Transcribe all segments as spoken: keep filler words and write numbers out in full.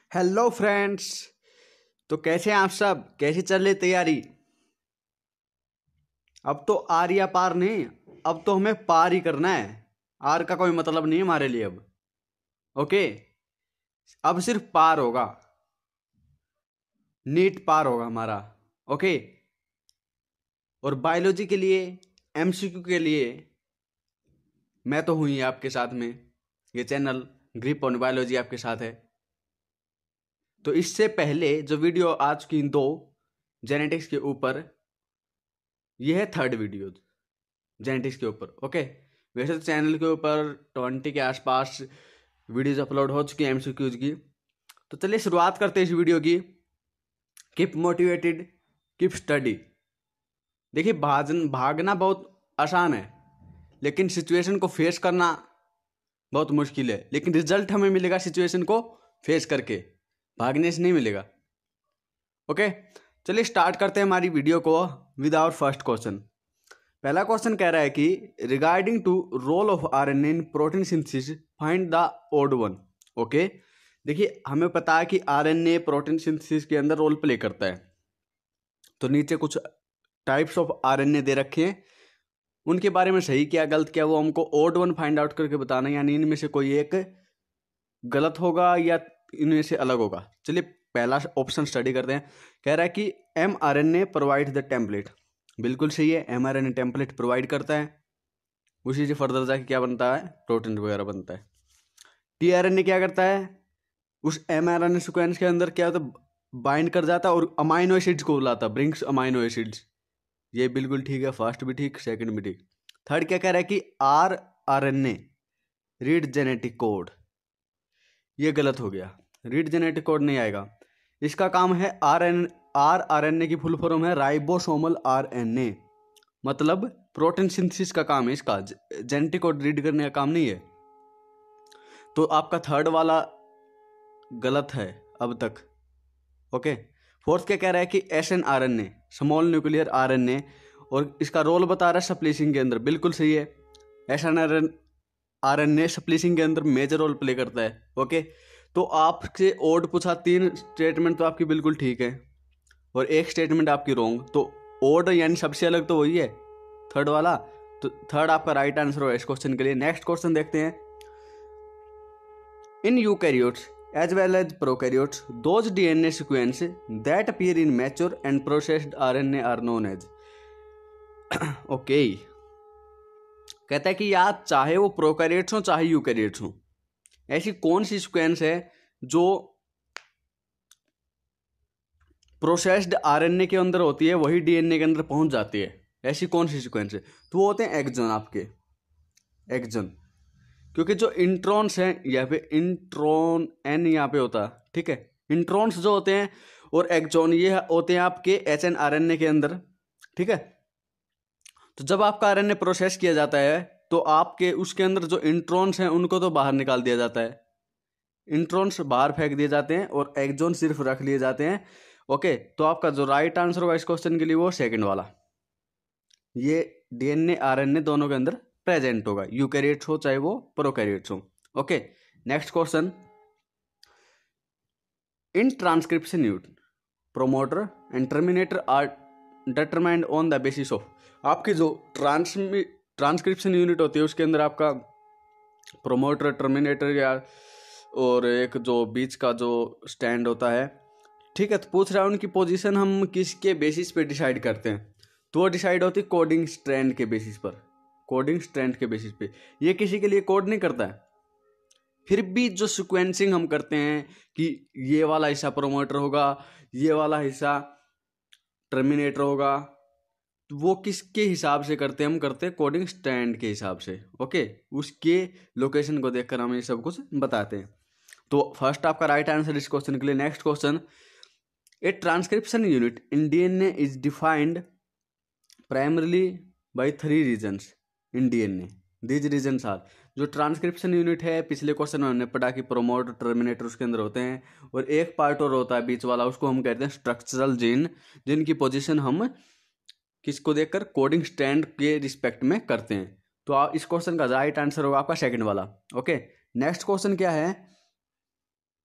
Hello friends. तो कैसे हैं आप सब? कैसी चल रही तैयारी? अब तो आर या पार नहीं, अब तो हमें पार ही करना है। आर का कोई मतलब नहीं है हमारे लिए अब। ओके, अब सिर्फ पार होगा, नीट पार होगा हमारा। ओके, और बायोलॉजी के लिए, एमसीक्यू के लिए मैं तो हूं ही आपके साथ में। ये चैनल ग्रिप ऑन बायोलॉजी आपके साथ है। तो इससे पहले जो वीडियो आज की दो जेनेटिक्स के ऊपर, ये है थर्ड वीडियो जेनेटिक्स के ऊपर। ओके, वैसे तो चैनल के ऊपर ट्वेंटी के आसपास वीडियोज अपलोड हो चुकी है एमसीक्यूज की। तो चलिए शुरुआत करते हैं इस वीडियो की। Keep motivated, keep study. देखिए, भागन भागना बहुत आसान है, लेकिन सिचुएशन को फेस करना बहुत मुश्किल है। लेकिन रिजल्ट हमें मिलेगा सिचुएशन को फेस करके, भागने से नहीं मिलेगा। ओके, चलिए स्टार्ट करते हैं हमारी वीडियो को विद आवर फर्स्ट क्वेश्चन। पहला क्वेश्चन कह रहा है कि regarding to role of RNA in protein synthesis find the odd one. Okay, देखिए हमें पता है कि आरएनए प्रोटीन सिंथेसिस के अंदर रोल प्ले करता है। तो नीचे कुछ टाइप्स ऑफ आरएनए दे रखे हैं, उनके बारे में सही क्या गलत क्या वो हमको ओड वन फाइंड आउट करके बताना है, यानी इनमें से कोई एक गलत होगा या इनमें से अलग होगा। चलिए पहला ऑप्शन स्टडी करते हैं। कह रहा है कि M R N A provide the template. बिल्कुल सही है, M R N A template provide करता है, उसी से फर्दर जाके क्या बनता है, प्रोटीन वगैरह बनता है। टी आर एन ए क्या करता है, उस M R N A sequence के अंदर क्या होता है, बाइंड कर जाता है और अमाइनो एसिड्स को बुलाता, ब्रिंग्स अमाइनो एसिड्स। ये बिल्कुल ठीक है, फर्स्ट भी ठीक, सेकंड भी ठीक। थर्ड क्या कह रहा है कि R R N A read genetic code. ये गलत हो गया, रीड जेनेटिक कोड नहीं आएगा। इसका काम है R N R R N A की फुल फॉर्म है राइबोसोमल आर एन ए, मतलब प्रोटीन सिंथेसिस का काम है इसका, जेनेटिक कोड रीड करने का काम नहीं है। तो आपका थर्ड वाला गलत है अब तक। ओके, फोर्थ क्या कह रहा है कि S N R N A small nuclear R N A, और इसका रोल बता रहा है स्प्लिसिंग के अंदर। बिल्कुल सही है, S N R N R N A splicing के अंदर मेजर रोल प्ले करता है। ओके, तो आपसे ओड पूछा, तीन स्टेटमेंट तो आपकी बिल्कुल ठीक है और एक स्टेटमेंट आपकी रॉन्ग। तो ओड यानी सबसे अलग तो वही है, थर्ड वाला। तो थर्ड आपका राइट आंसर होगा इस क्वेश्चन के लिए। नेक्स्ट क्वेश्चन देखते हैं। In eukaryotes as well as prokaryotes those DNA sequence that appear in mature and processed RNA are known as. Okay, कहता है कि या चाहे वो प्रोकैरियोट्स हो चाहे यूकैरियोट्स हो, ऐसी कौन सी सीक्वेंस है जो प्रोसेस्ड आरएनए के अंदर होती है वही डीएनए के अंदर पहुंच जाती है, ऐसी कौन सी सीक्वेंस है? तो वो होते हैं एक्सॉन, आपके एक्सॉन। क्योंकि जो इंट्रॉन्स हैं यहाँ पे, इंट्रॉन एन यहाँ पे होता है, ठीक है, इंट्रॉन्स जो होते हैं और एक्सॉन ये होते हैं आपके H N R N A के अंदर, ठीक है। तो जब आपका आरएनए प्रोसेस किया जाता है तो आपके उसके अंदर जो इंट्रॉन्स हैं उनको तो बाहर निकाल दिया जाता है, इंट्रॉन्स बाहर फेंक दिए जाते हैं और एक्सॉन सिर्फ रख लिए जाते हैं। ओके, तो आपका जो राइट आंसर होगा इस क्वेश्चन के लिए वो सेकंड वाला, ये डीएनए आरएनए दोनों के अंदर प्रेजेंट होगा, यूकैरियोट्स हो चाहे वो प्रोकैरियोट्स हो। Okay, next question. In transcription unit promoter and terminator are determined on the basis of. आपकी जो ट्रांसमि ट्रांसक्रिप्शन यूनिट होती है उसके अंदर आपका प्रोमोटर, टर्मिनेटर या और एक जो बीच का जो स्टैंड होता है, ठीक है। तो पूछ रहा है उनकी पोजीशन हम किसके बेसिस पे डिसाइड करते हैं? तो वो डिसाइड होती है कोडिंग स्ट्रैंड के बेसिस पर, कोडिंग स्ट्रैंड के बेसिस पे। ये किसी के लिए कोड नहीं करता है, फिर भी जो सीक्वेंसिंग हम करते हैं कि ये वाला हिस्सा प्रोमोटर होगा, ये वाला हिस्सा टर्मिनेटर होगा, तो वो किसके हिसाब से करते हैं? हम करते हैं कोडिंग स्ट्रैंड के हिसाब से। ओके, उसके लोकेशन को देखकर हम ये सब कुछ बताते हैं। तो फर्स्ट आपका राइट आंसर इस क्वेश्चन के लिए। Next question. A transcription unit in DNA is defined primarily by three regions in DNA, these regions are. जो ट्रांसक्रिप्शन यूनिट है, पिछले क्वेश्चन में हमने पढ़ा कि प्रोमोटर, टर्मिनेटर उसके अंदर होते हैं, और एक पार्ट और होता है बीच वाला, उसको हम कहते हैं स्ट्रक्चरल जीन, जिनकी पोजीशन हम किसको देखकर, कोडिंग स्ट्रैंड के रिस्पेक्ट में करते हैं। तो आप इस क्वेश्चन का राइट आंसर होगा आपका सेकंड वाला। ओके, नेक्स्ट क्वेश्चन क्या है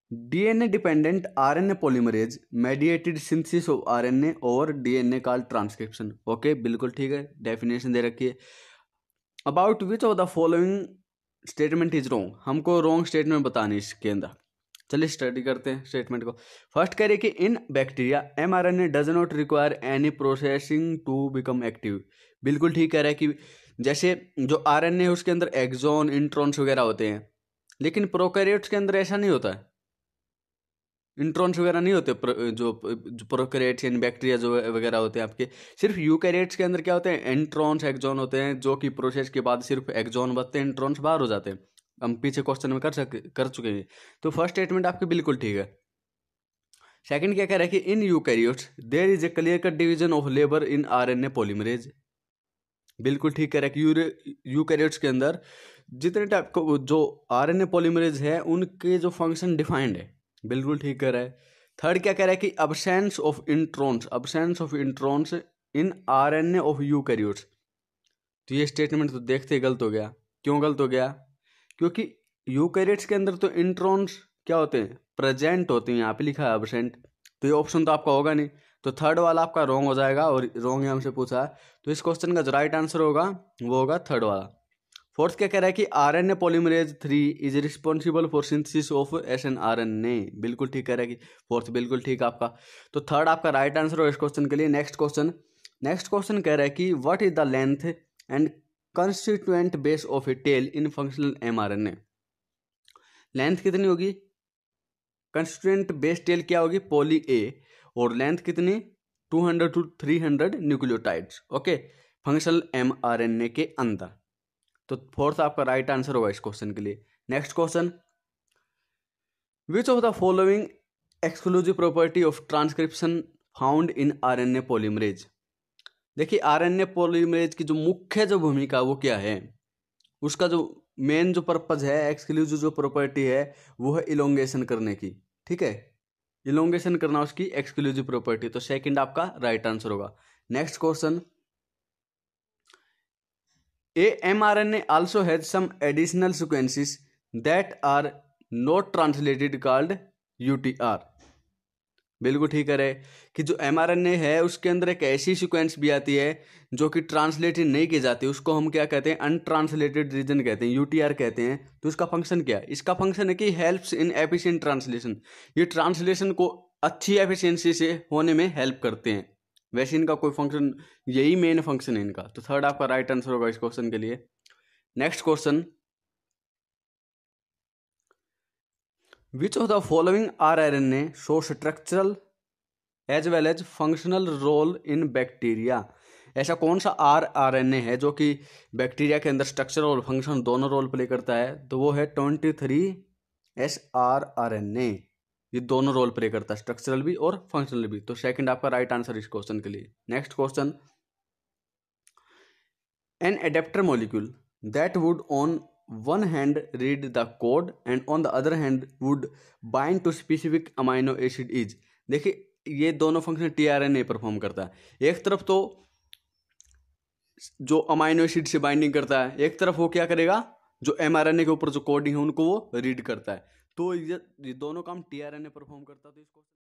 DNA dependent RNA polymerase mediated synthesis of RNA और डीएनए कॉल्ड ट्रांसक्रिप्शन। ओके, बिल्कुल ठीक है, डेफिनेशन दे रखी है। About which of the following statement is wrong, हमको रॉन्ग स्टेटमेंट बतानी इसके अंदर। चलिए स्टडी करते हैं स्टेटमेंट को। फर्स्ट करें कि in bacteria mRNA does not require any processing to become active. बिल्कुल ठीक कह रहा है कि जैसे जो आरएनए है उसके अंदर एक्सॉन इंट्रॉन्स वगैरह होते हैं, लेकिन प्रोकैरियोट्स के अंदर ऐसा नहीं होता है, इंट्रॉन्स वगैरह नहीं होते। जो जो प्रोकैरियोट्स यानी बैक्टीरिया जो वगैरह होते हैं आपके, सिर्फ यूकैरियोट्स के अंदर क्या होते हैं, इंट्रॉन्स एक्सॉन होते हैं, जो कि प्रोसेस के बाद सिर्फ एक्सॉन बचते हैं, इंट्रॉन्स बाहर हो जाते हैं। हम पीछे क्वेश्चन में कर सक कर चुके हैं। तो फर्स्ट स्टेटमेंट आपकी बिल्कुल ठीक है। सेकंड क्या कह रहा है कि in eukaryotes there is a clear cut division of labour in RNA polymerase. बिल्कुल ठीक कह रहा है कि यूकैरियोट्स के अंदर जितने टाइप को जो आरएनए पॉलीमरेज है उनके जो फंक्शन डिफाइंड है। बिल्कुल ठीक कह रहा है। थर्ड क्या कह रहा है कि absence of introns absence of introns in RNA of eukaryotes. तो ये स्टेटमेंट तो देखते ही गलत हो गया। क्यों गलत हो गया? क्योंकि यूकैरियोट्स के अंदर तो इंट्रॉन्स क्या होते हैं, प्रेजेंट होते हैं। यहाँ पे लिखा है अब्सेंट, तो ये ऑप्शन तो आपका होगा नहीं, तो थर्ड वाला आपका रॉन्ग हो जाएगा। और रॉन्ग हमसे पूछा है, तो इस क्वेश्चन का जो राइट आंसर होगा वो होगा थर्ड वाला। फोर्थ क्या कह रहा है कि RNA polymerase three is responsible for synthesis of snRNA. बिल्कुल ठीक कह रहा है कि फोर्थ बिल्कुल ठीक आपका, तो थर्ड आपका राइट आंसर होगा इस क्वेश्चन के लिए। नेक्स्ट क्वेश्चन नेक्स्ट क्वेश्चन कह रहा है कि what is the length and constituent base of a tail in functional mRNA. Length कितनी होगी, कंस्टिट्यूएंट बेस टेल क्या होगी, पॉली ए, और लेंथ कितनी two hundred to three hundred nucleotides. Okay, functional mRNA के अंदर। तो फोर्थ आपका राइट आंसर होगा इस क्वेश्चन के लिए। Next question, which of the following exclusive property of transcription found in RNA polymerase. देखिए आरएनए पॉलीमरेज की जो मुख्य जो भूमिका वो क्या है, उसका जो मेन जो पर्पज है, एक्सक्लूसिव जो प्रॉपर्टी है वो है इलोंगेशन करने की। ठीक है, इलोंगेशन करना उसकी एक्सक्लूसिव प्रॉपर्टी। तो सेकंड आपका राइट आंसर होगा। Next question, a mRNA also has some additional sequences that are not translated called UTR. बिल्कुल ठीक है कि जो एमआरएनए है उसके अंदर एक ऐसी सीक्वेंस भी आती है जो कि ट्रांसलेटेड नहीं की जाती, उसको हम क्या कहते हैं, अनट्रांसलेटेड रीजन कहते हैं, यूटीआर कहते हैं। तो इसका फंक्शन क्या है, इसका फंक्शन है कि हेल्प्स इन एफिशिएंट ट्रांसलेशन। ये ट्रांसलेशन को अच्छी एफिशिएंसी से होने में हेल्प करते हैं। वैसे इनका कोई फंक्शन, यही मेन फंक्शन है इनका। तो थर्ड आपका राइट आंसर होगा इस क्वेश्चन के लिए। Next question, which of the following RNA show structural as well as functional role in bacteria. ऐसा कौन सा आर आर एन ए है जो कि बैक्टीरिया के अंदर स्ट्रक्चर और फंक्शन दोनों रोल प्ले करता है? तो वो है twenty three S R R N A. ये दोनों रोल प्ले करता है, स्ट्रक्चरल भी और फंक्शनल भी। तो सेकंड आपका राइट आंसर इस क्वेश्चन के लिए। Next question, an adapter molecule that would on one hand read the code and on the other hand would bind to specific amino acid is. देखिए ये दोनों फंक्शन टीआरएनए परफॉर्म करता है। एक तरफ तो जो अमाइनो एसिड से बाइंडिंग करता है, एक तरफ वो क्या करेगा, जो एमआरएनए के ऊपर जो कोडिंग है उनको वो रीड करता है। तो ये दोनों काम टीआरएनए परफॉर्म करता है। तो इसको